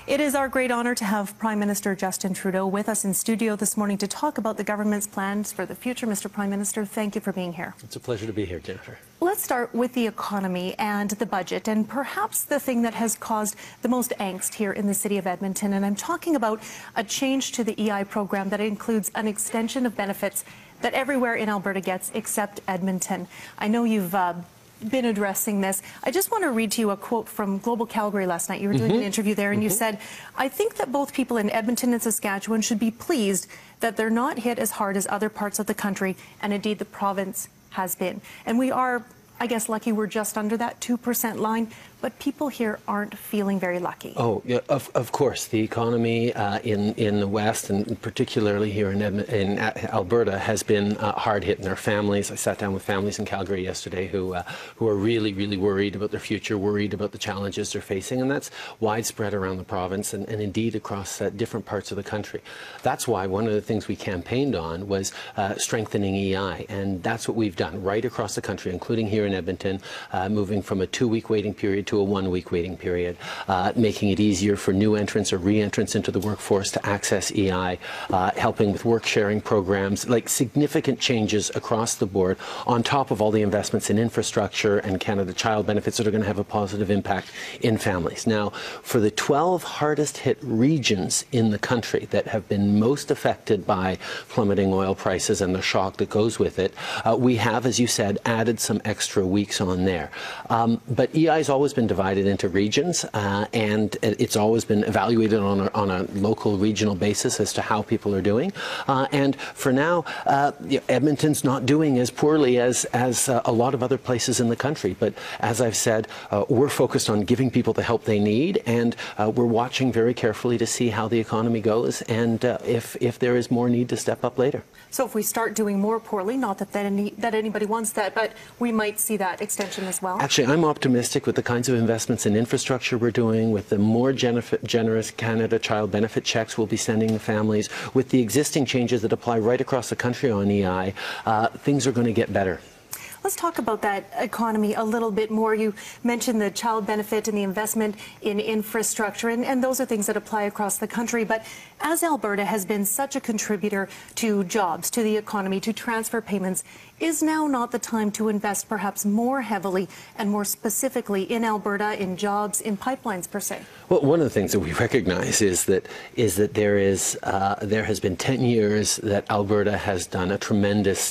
It is our great honor to have Prime Minister Justin Trudeau with us in studio this morning to talk about the government's plans for the future. Mr. Prime Minister, thank you for being here. It's a pleasure to be here, Jennifer. Let's start with the economy and the budget, and perhaps the thing that has caused the most angst here in the city of Edmonton. And I'm talking about a change to the EI program that includes an extension of benefits that everywhere in Alberta gets except Edmonton. I know you've been addressing this. I just want to read to you a quote from Global Calgary last night. You were doing an interview there, and you said, "I think that both people in Edmonton and Saskatchewan should be pleased that they're not hit as hard as other parts of the country, and indeed the province has been." And we are, I guess, lucky we're just under that 2% line, but people here aren't feeling very lucky. Oh, yeah, of course. The economy in the West, and particularly here in Alberta, has been hard hit in their families. I sat down with families in Calgary yesterday who are really, really worried about their future, worried about the challenges they're facing, and that's widespread around the province and indeed across different parts of the country. That's why one of the things we campaigned on was strengthening EI, and that's what we've done right across the country, including here in Edmonton, moving from a 2-week waiting period to a 1-week waiting period, making it easier for new entrants or re-entrants into the workforce to access EI, helping with work-sharing programs, like significant changes across the board, on top of all the investments in infrastructure and Canada Child benefits that are going to have a positive impact in families. Now, for the 12 hardest hit regions in the country that have been most affected by plummeting oil prices and the shock that goes with it, we have, as you said, added some extra weeks on there. But EI has always been divided into regions, and it's always been evaluated on a local, regional basis as to how people are doing. And for now, Edmonton's not doing as poorly as a lot of other places in the country. But as I've said, we're focused on giving people the help they need, and we're watching very carefully to see how the economy goes and if there is more need to step up later. So if we start doing more poorly, not that anybody wants that, but we might see that extension as well? Actually, I'm optimistic with the kinds of investments in infrastructure we're doing, with the more generous Canada Child benefit checks we'll be sending the families, with the existing changes that apply right across the country on EI, things are going to get better. Let's talk about that economy a little bit more. You mentioned the child benefit and the investment in infrastructure, and those are things that apply across the country. But as Alberta has been such a contributor to jobs, to the economy, to transfer payments, is now not the time to invest perhaps more heavily and more specifically in Alberta, in jobs, in pipelines per se? Well, one of the things that we recognize is that there has been 10 years that Alberta has done a tremendous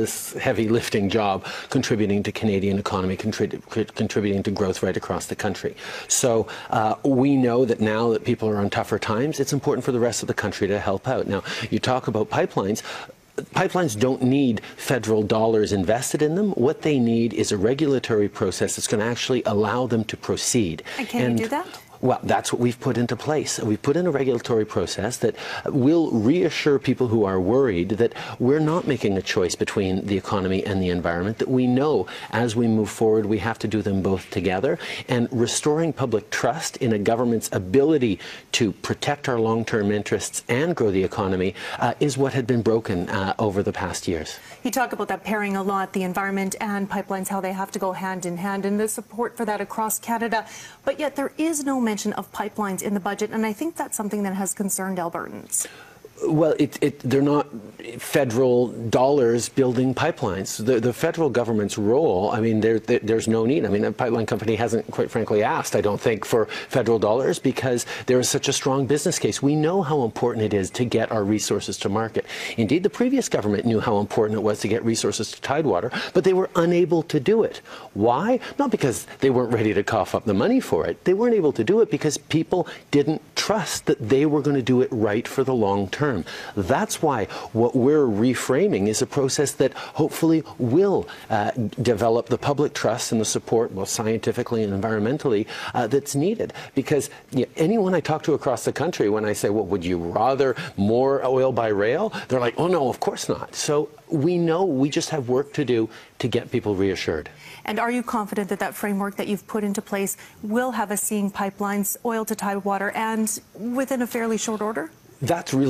heavy lifting job contributing to Canadian economy, contributing to growth right across the country. So we know that now that people are on tougher times, it's important for the rest of the country to help out. Now, you talk about pipelines. Pipelines don't need federal dollars invested in them. What they need is a regulatory process that's going to actually allow them to proceed. And can you do that? Well, that's what we've put into place. We've put in a regulatory process that will reassure people who are worried that we're not making a choice between the economy and the environment, that we know as we move forward we have to do them both together. And restoring public trust in a government's ability to protect our long-term interests and grow the economy is what had been broken over the past years. You talk about that pairing a lot, the environment and pipelines, how they have to go hand in hand, and the support for that across Canada. But yet there is no mention of pipelines in the budget, and I think that's something that has concerned Albertans. Well, they're not federal dollars building pipelines. The federal government's role, I mean, there's no need. I mean, a pipeline company hasn't, quite frankly, asked, I don't think, for federal dollars because there is such a strong business case. We know how important it is to get our resources to market. Indeed, the previous government knew how important it was to get resources to Tidewater, but they were unable to do it. Why? Not because they weren't ready to cough up the money for it. They weren't able to do it because people didn't trust that they were going to do it right for the long term. That's why what we're reframing is a process that hopefully will develop the public trust and the support, both scientifically and environmentally, that's needed. Because anyone I talk to across the country, when I say, well, would you rather more oil by rail? They're like, oh, no, of course not. So we know we just have work to do to get people reassured. And are you confident that that framework that you've put into place will have us seeing pipelines, oil to Tidewater, and within a fairly short order? That's really up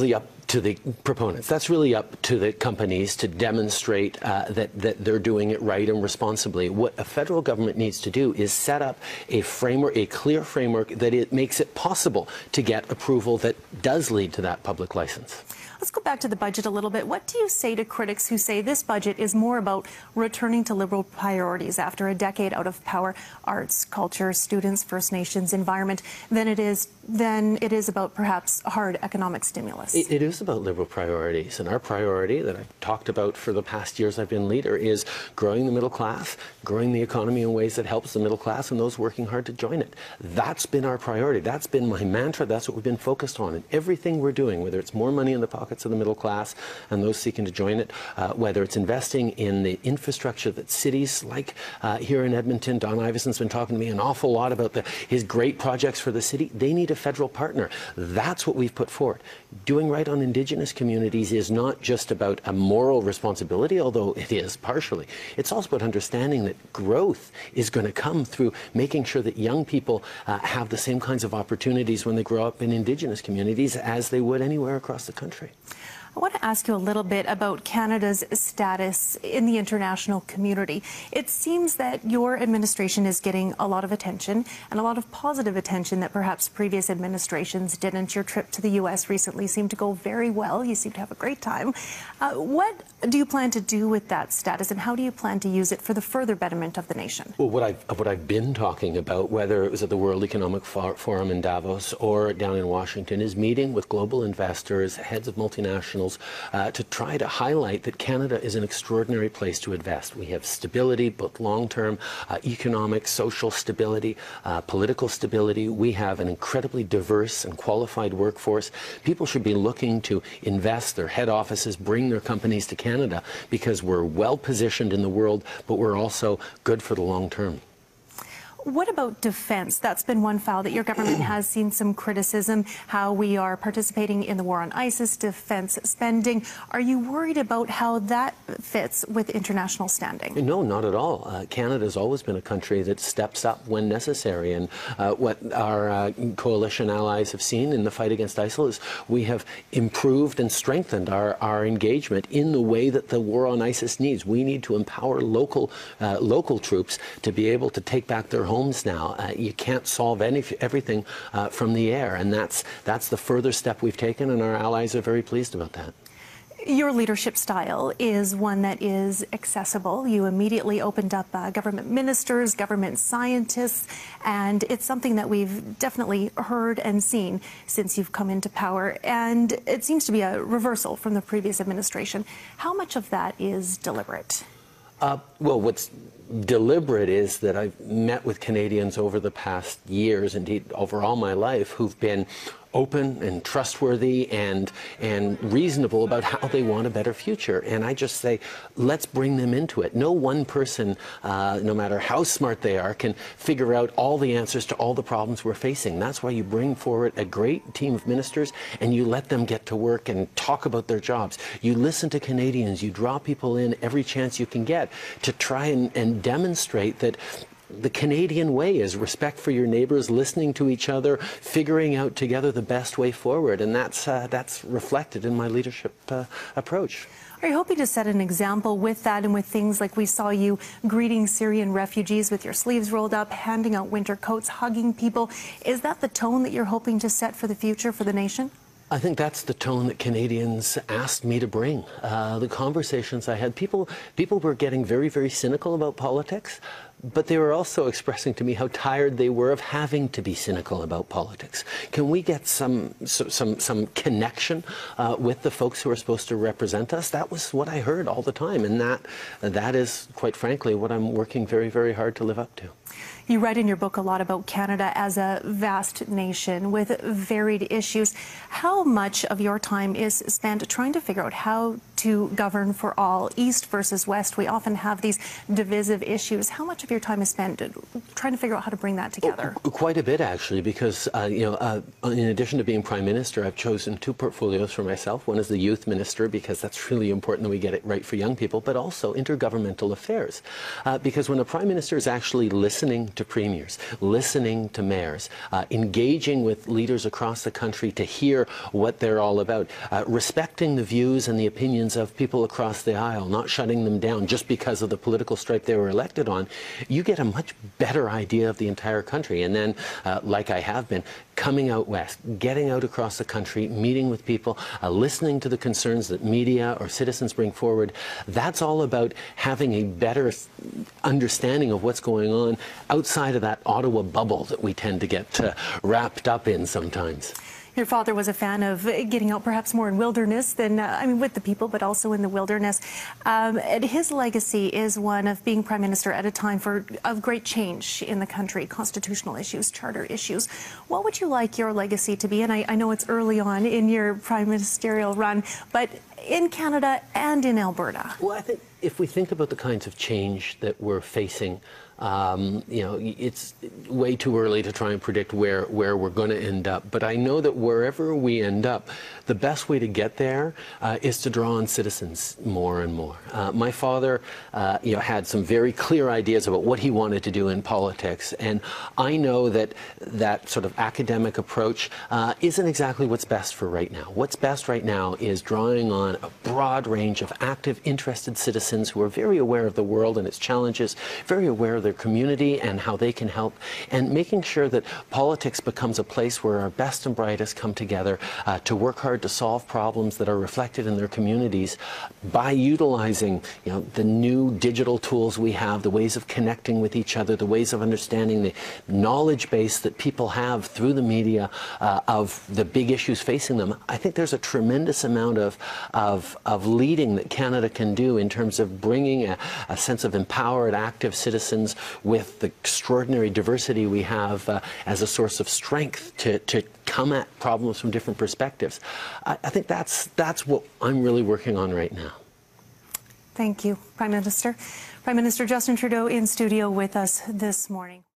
to the proponents. That's really up to the companies to demonstrate that they're doing it right and responsibly. What a federal government needs to do is set up a framework, a clear framework that it makes it possible to get approval that does lead to that public license. Let's go back to the budget a little bit. What do you say to critics who say this budget is more about returning to Liberal priorities after a decade out of power, arts, culture, students, First Nations, environment, than it is about perhaps hard economic stimulus? It is about Liberal priorities, and our priority that I've talked about for the past years I've been leader is growing the middle class, growing the economy in ways that helps the middle class and those working hard to join it. That's been our priority. That's been my mantra. That's what we've been focused on. And everything we're doing, whether it's more money in the pockets of the middle class and those seeking to join it, whether it's investing in the infrastructure that cities like here in Edmonton, Don Iveson's been talking to me an awful lot about his great projects for the city. They need a federal partner. That's what we've put forward. Doing right on Indigenous communities is not just about a moral responsibility, although it is partially. It's also about understanding that growth is going to come through making sure that young people have the same kinds of opportunities when they grow up in Indigenous communities as they would anywhere across the country. I want to ask you a little bit about Canada's status in the international community. It seems that your administration is getting a lot of attention, and a lot of positive attention that perhaps previous administrations didn't. Your trip to the U.S. recently seemed to go very well. You seem to have a great time. What do you plan to do with that status, and how do you plan to use it for the further betterment of the nation? Well, what I've been talking about, whether it was at the World Economic Forum in Davos or down in Washington, is meeting with global investors, heads of multinationals, to try to highlight that Canada is an extraordinary place to invest. We have stability, both long-term, economic, social stability, political stability. We have an incredibly diverse and qualified workforce. People should be looking to invest their head offices, bring their companies to Canada, because we're well positioned in the world, but we're also good for the long term. What about defense? That's been one file that your government has seen some criticism, how we are participating in the war on ISIS, defense spending. Are you worried about how that fits with international standing? No, not at all. Canada has always been a country that steps up when necessary. And what our coalition allies have seen in the fight against ISIL is we have improved and strengthened our engagement in the way that the war on ISIS needs. We need to empower local troops to be able to take back their homes now. You can't solve everything from the air, and that's the further step we've taken, and our allies are very pleased about that. Your leadership style is one that is accessible. You immediately opened up government ministers, government scientists, and it's something that we've definitely heard and seen since you've come into power. And it seems to be a reversal from the previous administration. How much of that is deliberate? Well, what's deliberate is that I've met with Canadians over the past years, indeed over all my life, who've been open and trustworthy and reasonable about how they want a better future. And I just say, let's bring them into it. No one person, no matter how smart they are, can figure out all the answers to all the problems we're facing. That's why you bring forward a great team of ministers and you let them get to work and talk about their jobs. You listen to Canadians. You draw people in every chance you can get to try and demonstrate that the Canadian way is respect for your neighbors, listening to each other, figuring out together the best way forward, and that's reflected in my leadership approach. Are you hoping to set an example with that and with things like we saw you greeting Syrian refugees with your sleeves rolled up, handing out winter coats, hugging people? Is that the tone that you're hoping to set for the future for the nation? I think that's the tone that Canadians asked me to bring. The conversations I had, people were getting very, very cynical about politics, but they were also expressing to me how tired they were of having to be cynical about politics. Can we get some connection with the folks who are supposed to represent us? That was what I heard all the time, and that is, quite frankly, what I'm working very, very hard to live up to. You write in your book a lot about Canada as a vast nation with varied issues. How much of your time is spent trying to figure out how to govern for all, East versus West? We often have these divisive issues. How much of of your time is spent trying to figure out how to bring that together? Quite a bit, actually, because, in addition to being Prime Minister, I've chosen two portfolios for myself. One is the Youth Minister, because that's really important that we get it right for young people, but also intergovernmental affairs. Because when a Prime Minister is actually listening to premiers, listening to mayors, engaging with leaders across the country to hear what they're all about, respecting the views and the opinions of people across the aisle, not shutting them down just because of the political stripe they were elected on, you get a much better idea of the entire country. And then, like I have been, coming out west, getting out across the country, meeting with people, listening to the concerns that media or citizens bring forward, that's all about having a better understanding of what's going on outside of that Ottawa bubble that we tend to get wrapped up in sometimes. Your father was a fan of getting out perhaps more in wilderness than, with the people, but also in the wilderness. And his legacy is one of being Prime Minister at a time of great change in the country, constitutional issues, charter issues. What would you like your legacy to be? And I know it's early on in your prime ministerial run, but in Canada and in Alberta. Well, I think if we think about the kinds of change that we're facing, it's way too early to try and predict where we're going to end up. But I know that wherever we end up, the best way to get there is to draw on citizens more and more. My father, had some very clear ideas about what he wanted to do in politics, and I know that that sort of academic approach isn't exactly what's best for right now. What's best right now is drawing on a broad range of active, interested citizens who are very aware of the world and its challenges, very aware of their community and how they can help, and making sure that politics becomes a place where our best and brightest come together to work hard to solve problems that are reflected in their communities by utilizing the new digital tools we have, the ways of connecting with each other, the ways of understanding the knowledge base that people have through the media of the big issues facing them. I think there's a tremendous amount of leading that Canada can do in terms of bringing a sense of empowered, active citizens with the extraordinary diversity we have as a source of strength to come at problems from different perspectives. I think that's what I'm really working on right now. Thank you, Prime Minister. Prime Minister Justin Trudeau in studio with us this morning.